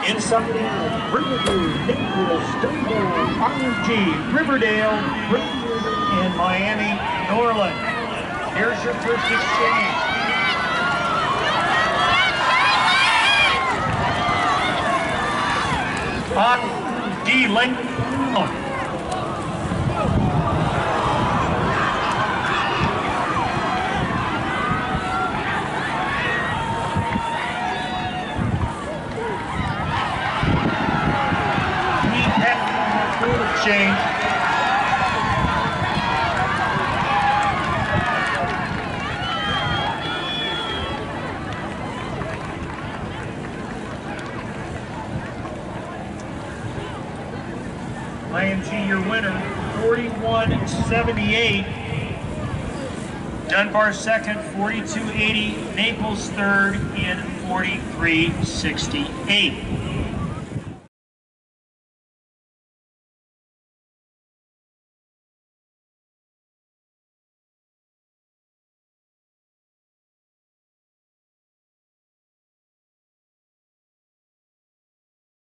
Inside Riverview, Naples, Stonewall, IMG, Riverdale, and Miami, Norland. Here's your first exchange. D. Lake. Exchange. IMG your winner, 41-78. Dunbar second, 42-80. Naples third in 43-68.